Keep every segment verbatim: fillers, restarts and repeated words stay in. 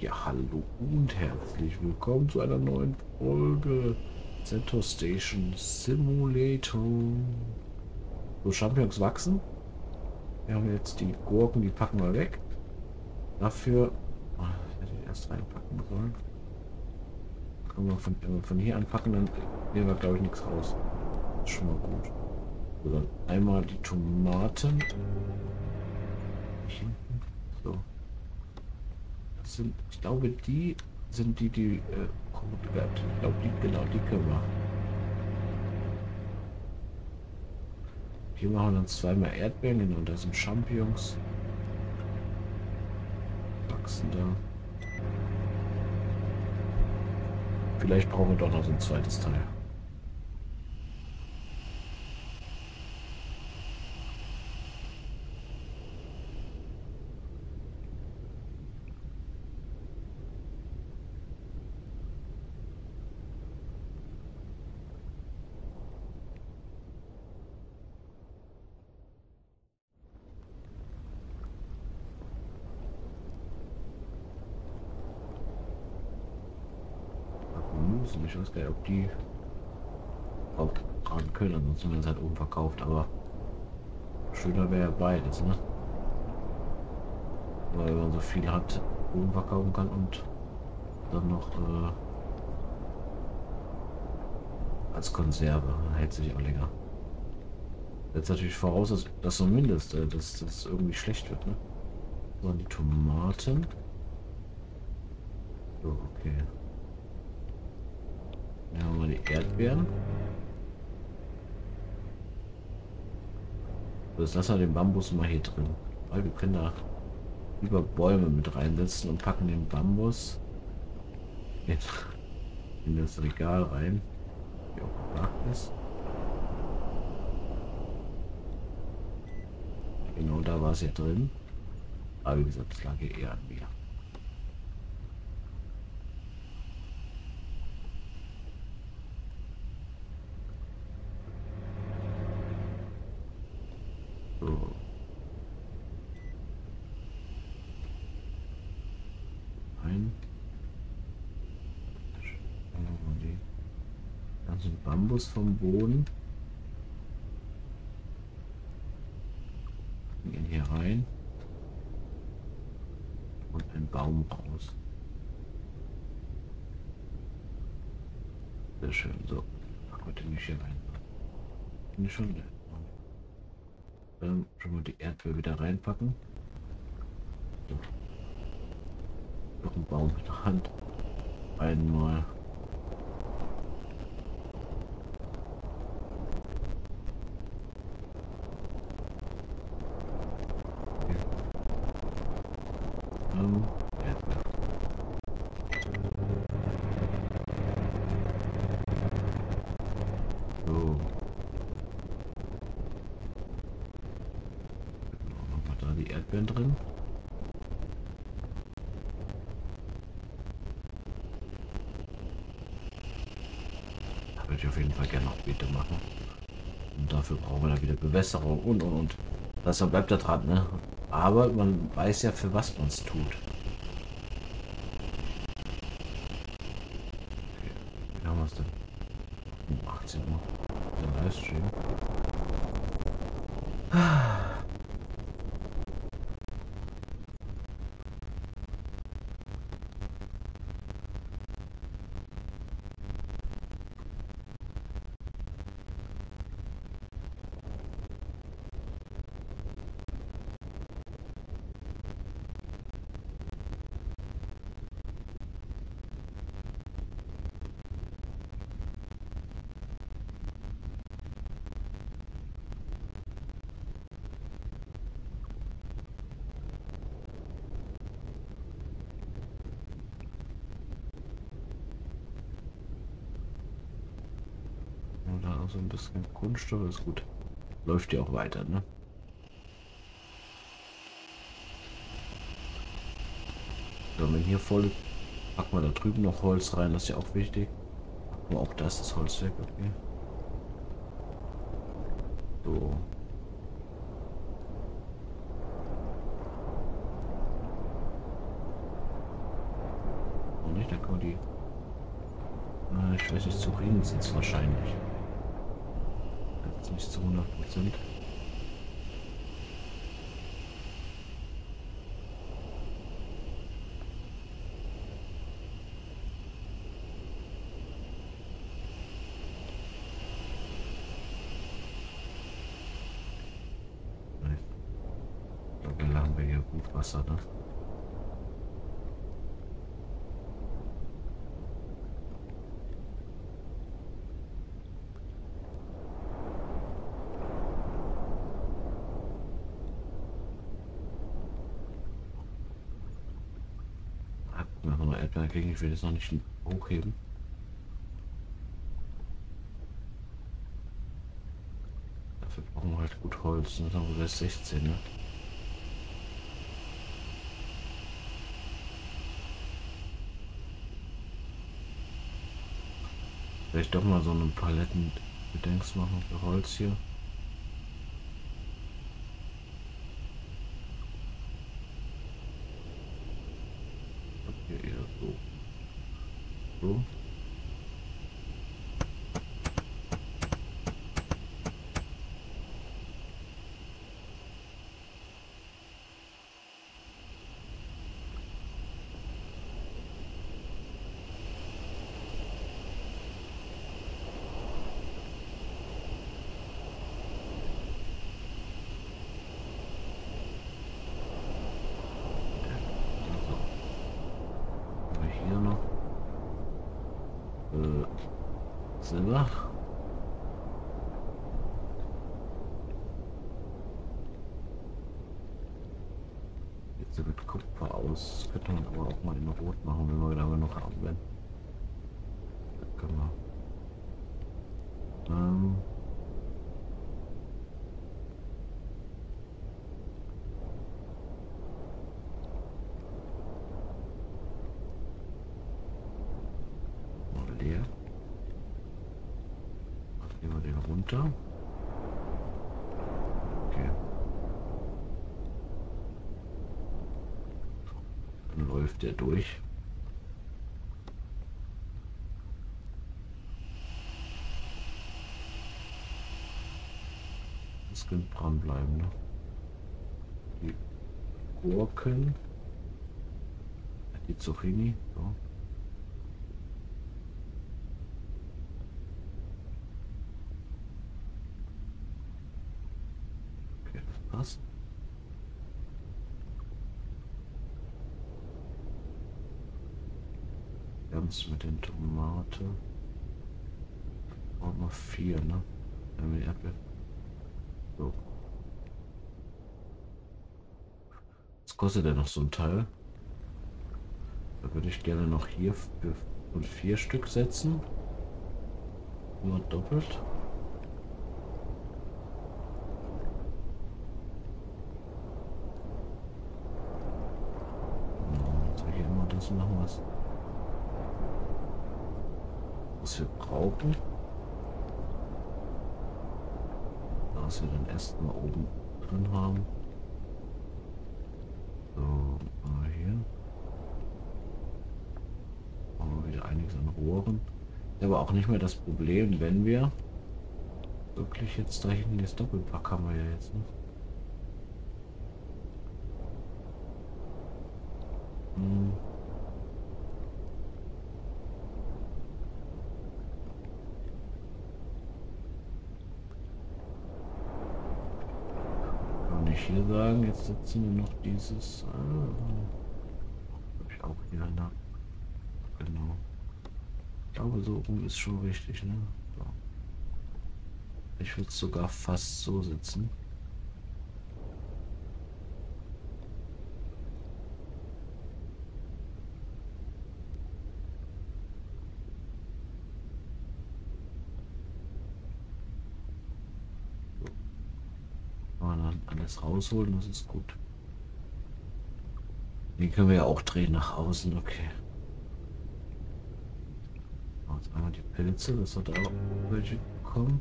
Ja, hallo und herzlich willkommen zu einer neuen Folge Center Station Simulator. So, Champignons wachsen. Wir haben jetzt die Gurken, die packen wir weg. Dafür, oh, ich hätte die erst reinpacken sollen. Können wir von, wenn wir von hier anpacken, dann nehmen wir, glaube ich, nichts raus. Das ist schon mal gut. So, dann einmal die Tomaten. So. Das sind, ich glaube, die sind die, die äh, gut bleibt. Ich glaube, die, genau, die können wir. Hier machen wir dann zweimal Erdbeeren, genau, da sind Champignons. Wachsen da. Vielleicht brauchen wir doch noch so ein zweites Teil. Ich weiß gar nicht, ob die auch dran können, ansonsten werden sie halt oben verkauft, aber schöner wäre ja beides, ne? Weil man so viel hat, oben verkaufen kann und dann noch äh, als Konserve, hält sich auch länger. Jetzt natürlich voraus, dass das so Mindest, äh, dass das irgendwie schlecht wird, ne? So, die Tomaten. So, okay. Hier haben wir die Erdbeeren. Das lassen wir den Bambus mal hier drin. Weil wir können da über Bäume mit reinsetzen und packen den Bambus in, in das Regal rein. Wie auch gesagt ist. Genau da war es ja drin. Aber wie gesagt, das lag hier eher an mir. So. Ein. Die ganzen Bambus vom Boden. Gehen hier rein. Und ein Baum raus. Sehr schön. So. Packen wir den nicht hier rein. Bin ich schon. Dann schon mal die Erdbeere wieder reinpacken. So. Noch ein Baum in der Hand. Einmal. Okay. Ähm, Erdbeere. So. Die Erdbeeren drin. Da würde ich auf jeden Fall gerne noch Beete machen. Und dafür brauchen wir da wieder Bewässerung und und und. Das bleibt da dran, ne? Aber man weiß ja, für was man es tut. Okay, wie haben wir es denn? Um achtzehn Uhr. Der Livestream. Oder so ein bisschen Kunststoff ist gut. Läuft ja auch weiter, ne? So, wenn hier voll ist, packen wir da drüben noch Holz rein, das ist ja auch wichtig. Aber auch das ist Holz weg, okay. So. nicht. Da kann man die... Äh, ich weiß nicht, Zucchini sind es wahrscheinlich. Jetzt nicht zu hundert Prozent. Da haben wir hier gut Wasser, ne? Noch eine Erdbeere kriegen, ich will jetzt noch nicht hochheben. Dafür brauchen wir halt gut Holz. Das haben wir sechzehn, ne? Vielleicht doch mal so eine Paletten-Gedenks machen für Holz hier. Hier eher so. So. Hier noch äh, Silber. Jetzt sieht mit Kupfer aus. Das könnte man aber auch mal in Rot machen, wenn wir da noch haben werden. Das können wir. Ähm, leer. Nehmen wir den runter. Okay. Dann läuft der durch. Das könnte dranbleiben, ne? Die Gurken. Die Zucchini. So. Passt. Ganz mit den Tomaten. Brauchen wir vier, ne? Wenn wir die Erdbeeren. So. Was kostet denn noch so ein Teil? Da würde ich gerne noch hier für und vier Stück setzen. Nur doppelt. Das machen wir, was wir brauchen. Was wir dann erstmal oben drin haben. So, mal hier. Haben wir wieder einiges an Rohren. Aber auch nicht mehr das Problem, wenn wir wirklich jetzt da hinten das Doppelpack haben wir ja jetzt, ne? Hm. Hier sagen, jetzt setzen wir noch dieses ah, habe ich auch hier, ne? Genau. Ich glaube, so rum ist schon richtig, ne? So. Ich würde es sogar fast so setzen. Alles rausholen, das ist gut. Den können wir ja auch drehen nach außen, okay. Jetzt einmal die Pilze, das hat auch welche bekommen.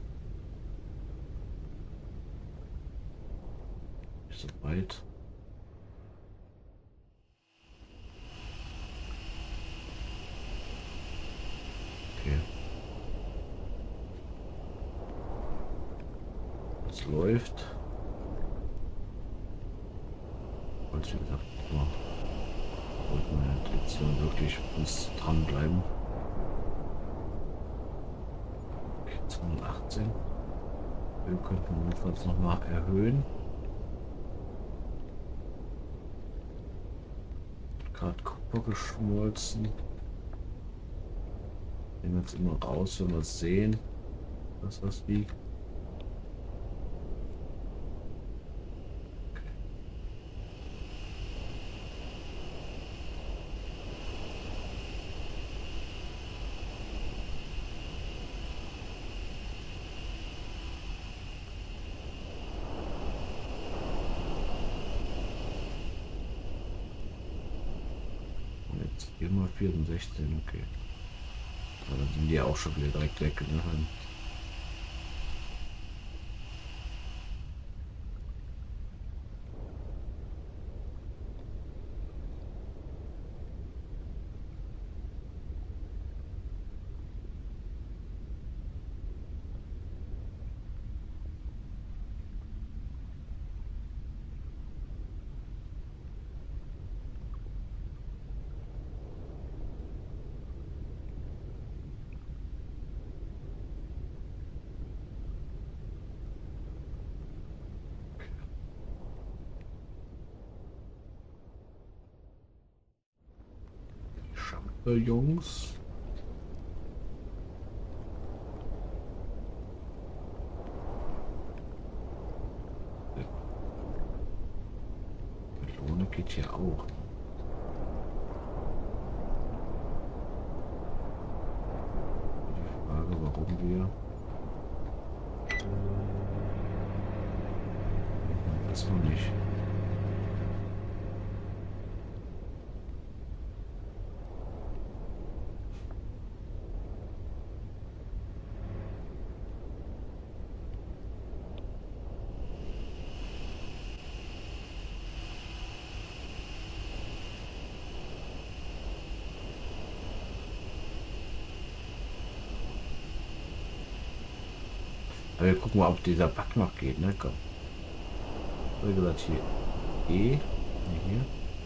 Nicht so weit. alles läuft. Und wie gesagt, ja, wollten wir halt jetzt hier wirklich bis dranbleiben. Okay, zweihundertachtzehn. Wir könnten notfalls noch mal erhöhen. Gerade Kupfer geschmolzen. Nehmen wir jetzt immer raus, wenn wir es sehen, dass was wiegt. vier mal vier sind sechzehn, okay. Aber dann sind die auch schon wieder direkt weg. Ne? Jungs. Melone geht hier auch. Die Frage, warum wir das noch nicht. Aber wir gucken mal, ob dieser Bug noch geht, ne? Komm. Wie gesagt, hier E. Nee, hier.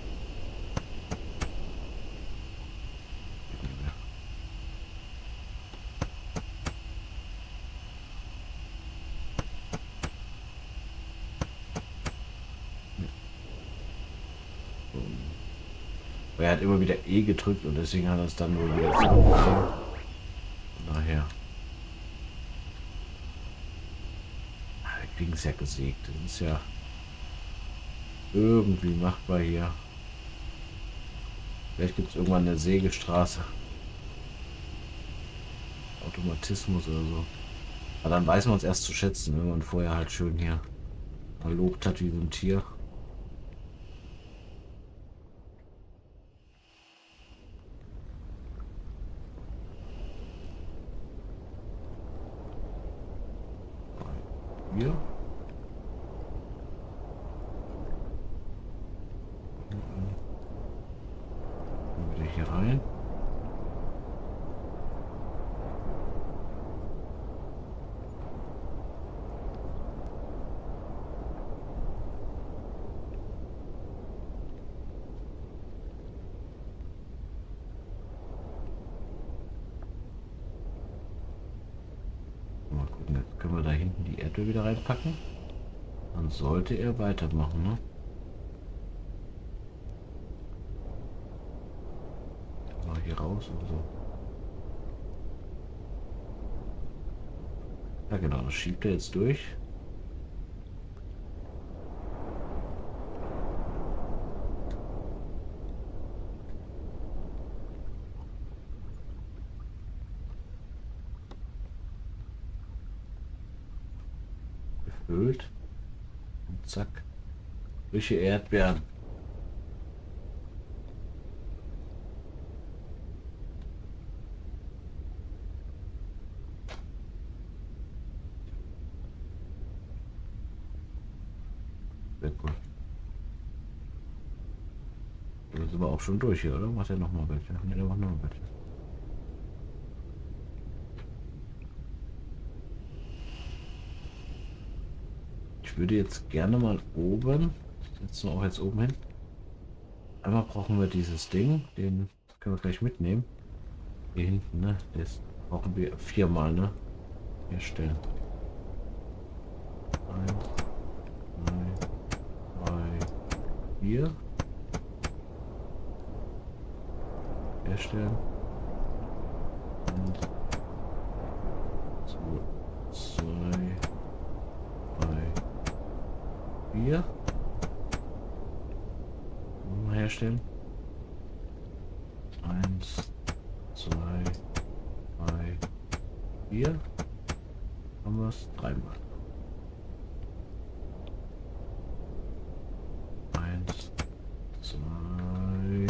Er hat immer wieder E gedrückt und deswegen hat er es dann wohl wieder zurückgekommen. Nachher. Wir kriegen es ja gesägt. Das ist ja irgendwie machbar hier. Vielleicht gibt es irgendwann eine Sägestraße. Automatismus oder so. Aber dann weiß man es erst zu schätzen, wenn man vorher halt schön hier verlobt hat wie so ein Tier. Hier. Wieder hier rein. Mal gucken, jetzt können wir da hinten die Erdöl wieder reinpacken. Dann sollte er weitermachen, ne? Mal hier raus und so. Ja genau, das schiebt er jetzt durch. Gefüllt. Und zack. Frische Erdbeeren. Sehr cool. Da sind wir auch schon durch hier, oder? Macht er noch mal welche? Ne, der macht noch mal welche. Ich würde jetzt gerne mal oben, setzen wir auch jetzt oben hin. Einmal brauchen wir dieses Ding, den können wir gleich mitnehmen. Hier hinten, ne? Das brauchen wir viermal, ne? Herstellen. Eins, zwei, drei, vier. Herstellen. Und so, zwei, drei, vier. Mal herstellen. Eins, zwei, drei, vier. Haben wir es dreimal. Eins, zwei,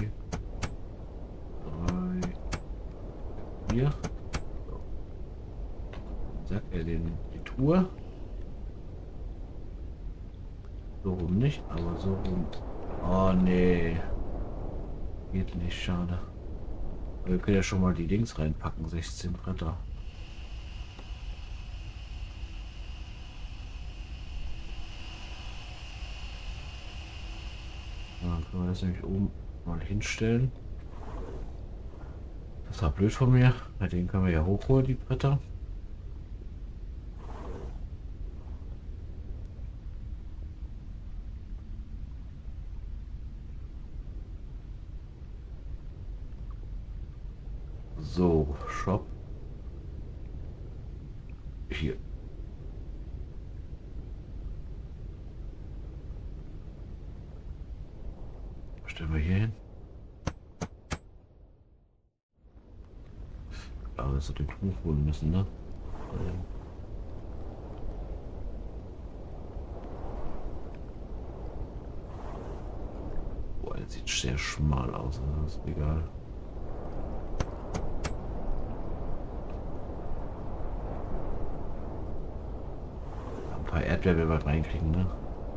drei, vier. So. Sagt er den die Tour. So rum nicht, aber so rum. Oh nee. Geht nicht, schade. Aber wir können ja schon mal die Dings reinpacken, sechzehn Bretter. Dann können wir das nämlich oben mal hinstellen. Das war blöd von mir. Bei denen können wir ja hochholen, die Bretter. So, Shop. Hier. Was stellen wir hier hin? Aber das hat den Tuch holen müssen, ne? Boah, das sieht sehr schmal aus, also das ist egal. Ein paar Erdbeeren werden wir reinkriegen, ne?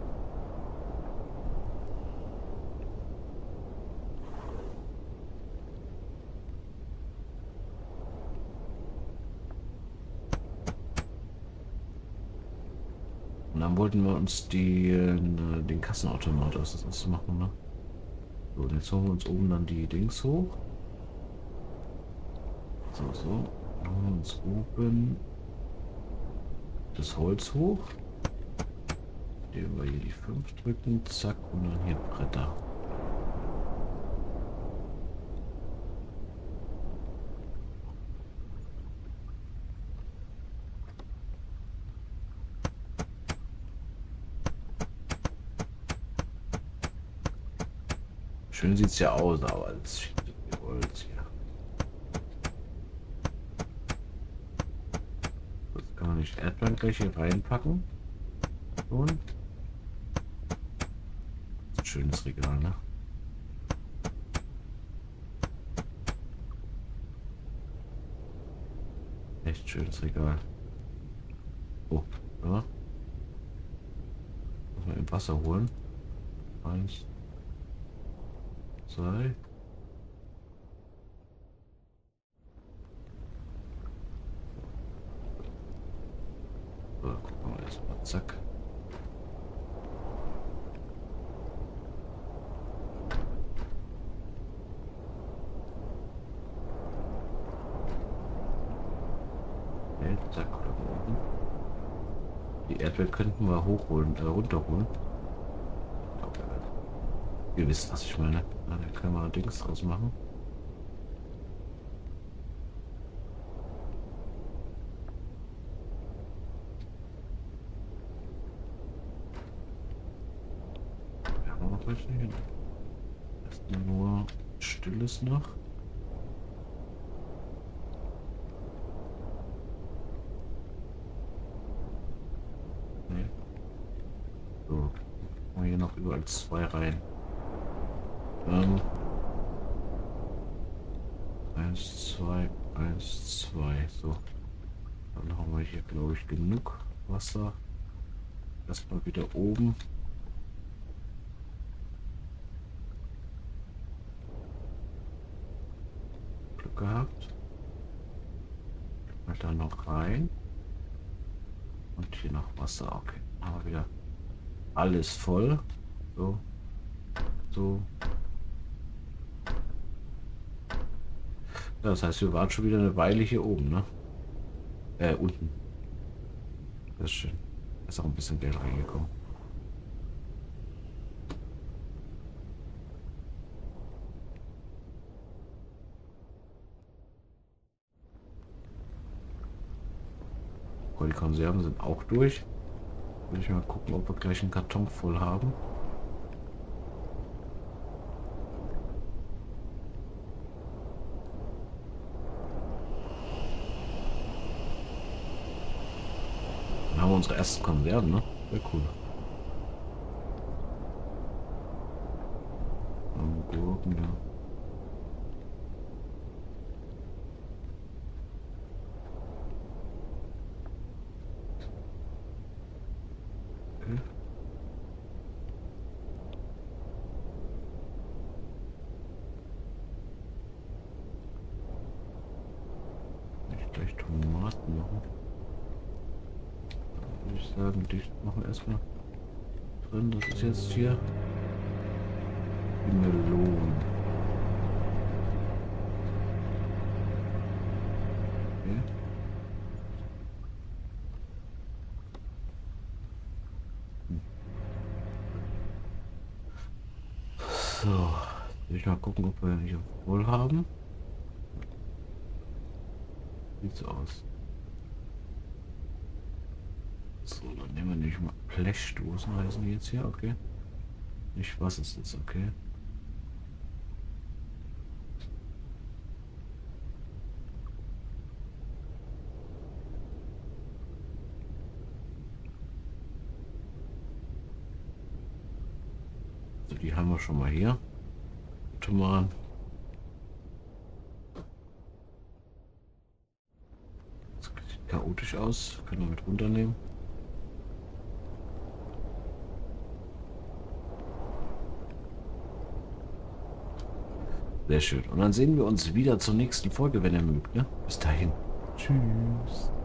Und dann wollten wir uns die, äh, den Kassenautomat aus das ist machen, ne? So, und jetzt holen wir uns oben dann die Dings hoch. So, so. Dann holen wir uns oben das Holz hoch. Indem wir hier die fünf drücken, zack, und dann hier Bretter. Schön sieht es ja aus, aber es ist viel Holz hier. Das kann man nicht Erdbeeren gleich hier reinpacken. Und ein schönes Regal, ne? Echt schönes Regal. Oh, ja. Muss man im Wasser holen. Eins. Zwei. So, gucken wir erstmal. Zack. Okay, zack, oder oben. Die Erdbeeren könnten wir hochholen, äh, runterholen. Okay. Ihr wisst, was ich meine. Da können wir Dings draus machen. Wir haben noch welche hin. Erst nur Stilles noch. Nee. So. Machen wir hier noch überall zwei rein. Ähm, eins, zwei, eins, zwei. So. Dann haben wir hier, glaube ich, genug Wasser. Erstmal wieder oben. Glück gehabt. Mal da noch rein. Und hier noch Wasser. Okay. Haben wir wieder alles voll. So. So. Ja, das heißt, wir waren schon wieder eine Weile hier oben, ne? Äh, unten. Das ist schön. Ist auch ein bisschen Geld reingekommen. Oh, die Konserven sind auch durch. Will ich mal gucken, ob wir gleich einen Karton voll haben. Dann haben wir unsere ersten Konserven, ne? Sehr cool. Und Gurken, ja. Okay. Nicht gleich Tomaten machen. Würde ich sagen, die machen wir erstmal drin. Das ist jetzt hier die Melonen. Okay. So, will ich mal gucken, ob wir hier voll haben. Sieht so aus. So, dann nehmen wir nicht mal Blechdosen, heißen die jetzt hier, okay. Nicht was ist das, okay. So, die haben wir schon mal hier. Tomaten. Das sieht chaotisch aus, können wir mit runternehmen. Sehr schön. Und dann sehen wir uns wieder zur nächsten Folge, wenn ihr mögt. Ne? Bis dahin. Tschüss.